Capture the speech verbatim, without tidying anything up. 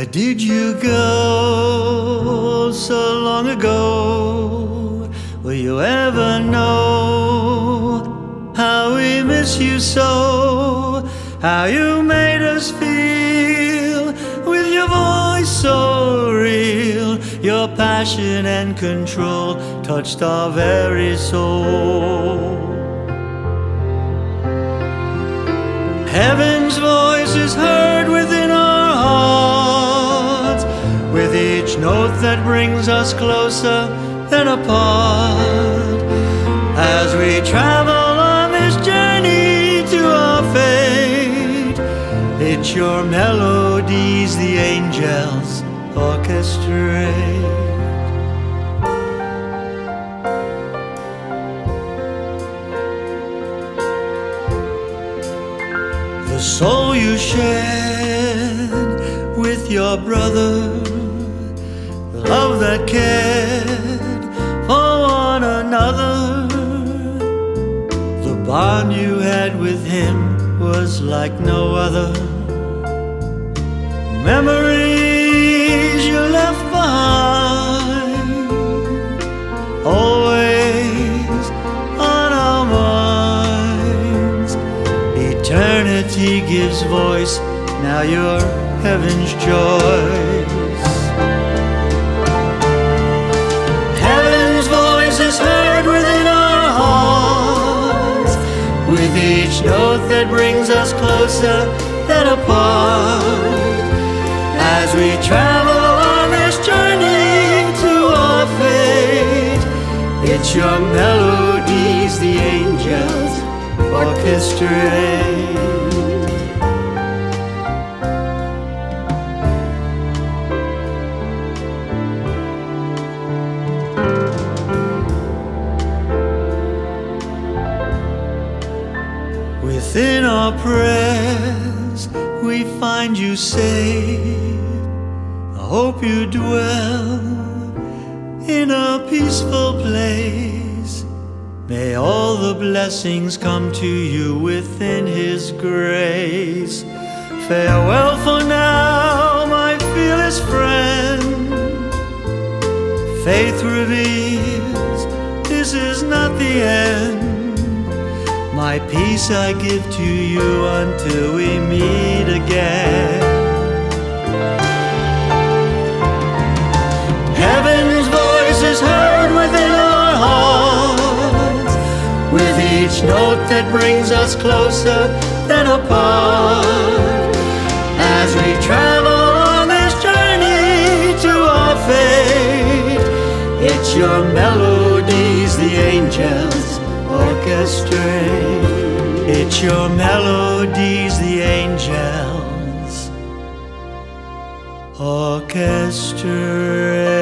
did you go so long ago? Will you ever know how we miss you so? How you made us feel with your voice so real. Your passion and control touched our very soul. Heaven's voice is heard within our hearts, with each note that brings us closer than apart. As we travel on this journey to our fate, it's your melodies the angels orchestrate. The soul you shared with your brother, the love that cared for one another, the bond you had with him was like no other. Memories you left behind, always on our minds. Eternity gives voice, now you're heaven's choice. Heaven's voice is heard within our hearts, with each note that brings us closer than apart. As we travel on this journey to our fate, it's your melodies the angels orchestrate. Within our prayers we find you safe. I hope you dwell in a peaceful place. May all the blessings come to you within His grace. Farewell for now, my fearless friend. Faith reveals this is not the end. My peace I give to you until we meet again. Heaven's voice is heard within our hearts, with each note that brings us closer than apart. As we travel on this journey to our fate, it's your melodies the angels orchestrate. It's your melodies the angels orchestrate.